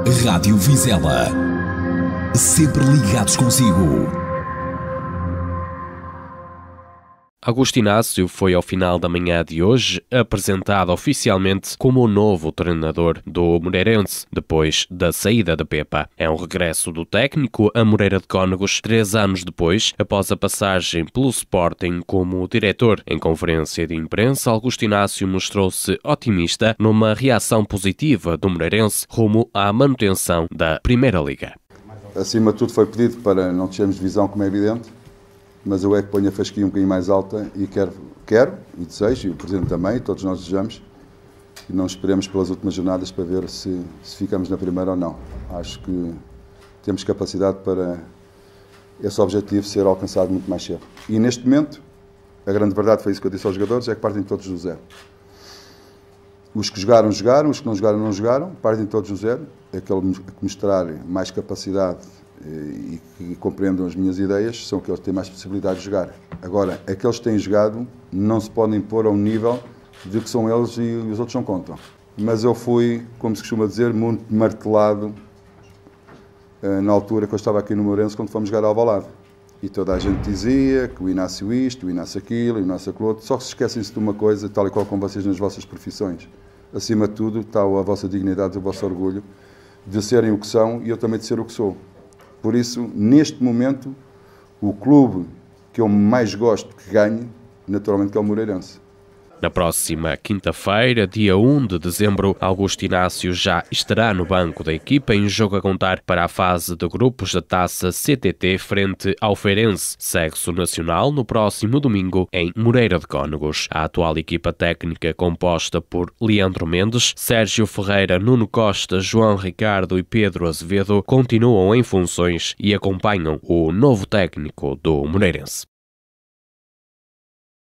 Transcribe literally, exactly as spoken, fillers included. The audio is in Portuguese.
Rádio Vizela. Sempre ligados consigo. Augusto Inácio foi ao final da manhã de hoje apresentado oficialmente como o novo treinador do Moreirense, depois da saída de Pepa. É um regresso do técnico a Moreira de Cónegos, três anos depois, após a passagem pelo Sporting como diretor. Em conferência de imprensa, Augusto Inácio mostrou-se otimista numa reação positiva do Moreirense rumo à manutenção da Primeira Liga. Acima de tudo foi pedido para não termos divisão, como é evidente, mas eu é que ponho a fasquia um bocadinho mais alta e quero, quero e desejo, e o Presidente também, todos nós desejamos, e não esperemos pelas últimas jornadas para ver se, se ficamos na primeira ou não. Acho que temos capacidade para esse objetivo ser alcançado muito mais cedo. E neste momento, a grande verdade foi isso que eu disse aos jogadores, é que partem todos do zero. Os que jogaram, jogaram, os que não jogaram, não jogaram, partem todos do zero. Aquele que mostrarem mais capacidade e que compreendam as minhas ideias são aqueles que têm mais possibilidade de jogar. Agora, aqueles que têm jogado não se podem pôr ao nível de que são eles e os outros não contam. Mas eu fui, como se costuma dizer, muito martelado na altura que eu estava aqui no Moreirense quando fomos jogar ao Alvalade. E toda a gente dizia que o Inácio isto, o Inácio aquilo, o Inácio aquilo outro, só que se esquecem-se de uma coisa, tal e qual como vocês nas vossas profissões. Acima de tudo está a vossa dignidade, o vosso orgulho de serem o que são e eu também de ser o que sou. Por isso, neste momento, o clube que eu mais gosto que ganhe, naturalmente, que é o Moreirense. Na próxima quinta-feira, dia um de dezembro, Augusto Inácio já estará no banco da equipa em jogo a contar para a fase de grupos da Taça C T T frente ao Feirense. Segue-se o Nacional no próximo domingo em Moreira de Cónegos. A atual equipa técnica composta por Leandro Mendes, Sérgio Ferreira, Nuno Costa, João Ricardo e Pedro Azevedo continuam em funções e acompanham o novo técnico do Moreirense.